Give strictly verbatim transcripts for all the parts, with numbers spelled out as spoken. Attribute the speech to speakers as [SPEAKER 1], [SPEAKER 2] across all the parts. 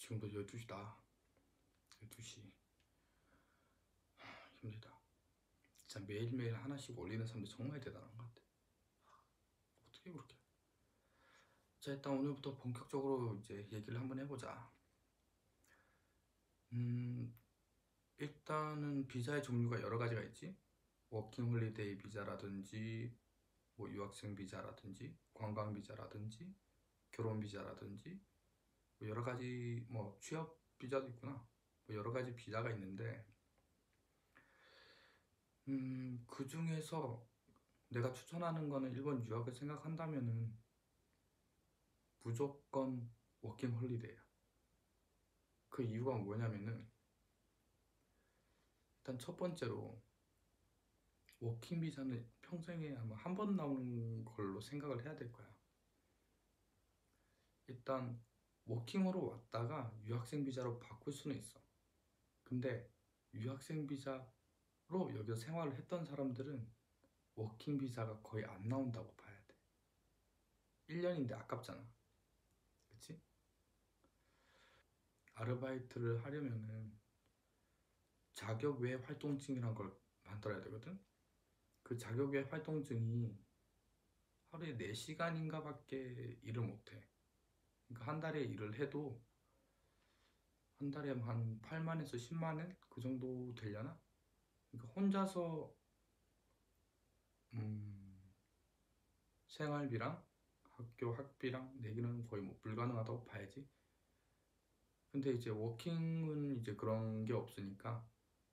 [SPEAKER 1] 지금도 열두 시다. 열두 시. 힘들다. 진짜 매일매일 하나씩 올리는 사람들 정말 대단한 것 같아. 어떻게 그렇게. 자, 일단 오늘부터 본격적으로 이제 얘기를 한번 해보자. 음, 일단은 비자의 종류가 여러 가지가 있지. 워킹 홀리데이 비자라든지 뭐 유학생 비자라든지 관광 비자라든지 결혼 비자라든지 뭐 여러 가지, 뭐 취업 비자도 있구나. 뭐 여러 가지 비자가 있는데 음, 그 중에서 내가 추천하는 거는 일본 유학을 생각한다면은 무조건 워킹 홀리데이야. 그 이유가 뭐냐면은 일단 첫 번째로 워킹 비자는 평생에 아마 한 번 나오는 걸로 생각을 해야 될 거야. 일단 워킹으로 왔다가 유학생 비자로 바꿀 수는 있어. 근데 유학생 비자로 여기서 생활을 했던 사람들은 워킹 비자가 거의 안 나온다고 봐야 돼. 일 년인데 아깝잖아. 그치? 아르바이트를 하려면은 자격 외 활동증이란 걸 만들어야 되거든? 그 자격 외 활동증이 하루에 네 시간인가 밖에 일을 못해. 그러니까 한 달에 일을 해도 한 달에 한 팔만에서 십만 원? 그 정도 되려나? 그러니까 혼자서 음, 생활비랑 학교 학비랑 내기는 거의 뭐 불가능하다고 봐야지. 근데 이제 워킹은 이제 그런 게 없으니까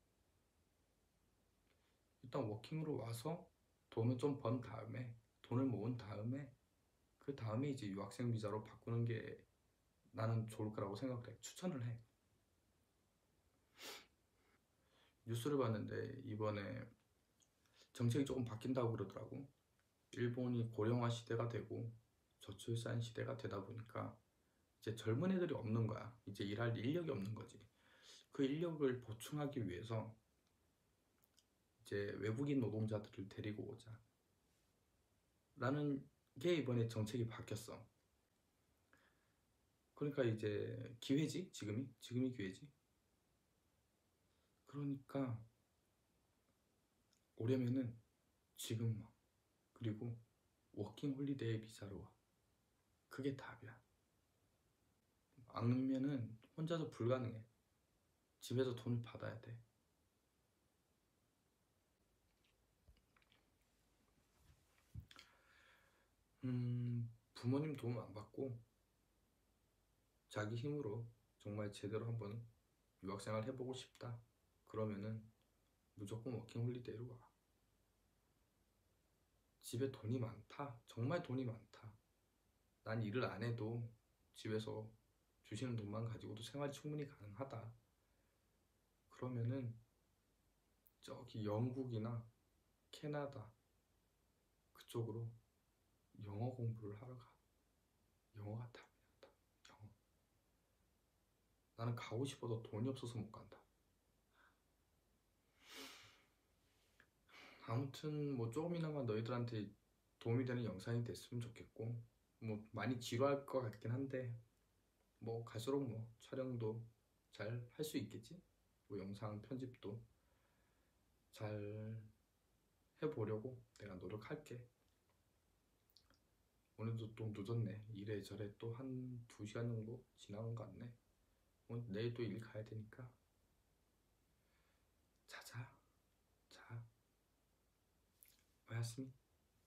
[SPEAKER 1] 일단 워킹으로 와서 돈을 좀 번 다음에 돈을 모은 다음에 그 다음에 이제 유학생 비자로 바꾸는 게 나는 좋을 거라고 생각을 해. 추천을 해. 뉴스를 봤는데 이번에 정책이 조금 바뀐다고 그러더라고. 일본이 고령화 시대가 되고 저출산 시대가 되다 보니까 이제 젊은 애들이 없는 거야. 이제 일할 인력이 없는 거지. 그 인력을 보충하기 위해서 이제 외국인 노동자들을 데리고 오자 라는 게 이번에 정책이 바뀌었어. 그러니까 이제 기회지. 지금이 지금이 기회지. 그러니까 오려면은 지금 와. 그리고 워킹 홀리데이 비자로 와. 그게 답이야. 아니면은 혼자서 불가능해. 집에서 돈을 받아야 돼. 음, 부모님 도움 안 받고 자기 힘으로 정말 제대로 한번 유학생활 해보고 싶다. 그러면은 무조건 워킹 홀리데이로 와. 집에 돈이 많다. 정말 돈이 많다. 난 일을 안 해도 집에서 주시는 돈만 가지고도 생활이 충분히 가능하다. 그러면은 저기 영국이나 캐나다 그쪽으로 영어 공부를 하러 가. 영어가 답이야. 답. 영어. 나는 가고 싶어도 돈이 없어서 못 간다. 아무튼 뭐 조금이나마 너희들한테 도움이 되는 영상이 됐으면 좋겠고, 뭐 많이 지루할 것 같긴 한데 뭐 갈수록 뭐 촬영도 잘 할 수 있겠지? 뭐 영상 편집도 잘 해보려고 내가 노력할게. 오늘도 좀 늦었네. 이래저래 또 한 두 시간 정도 지나간 것 같네. 오늘 내일 또 일 가야 되니까 자자. 자, 오야스미.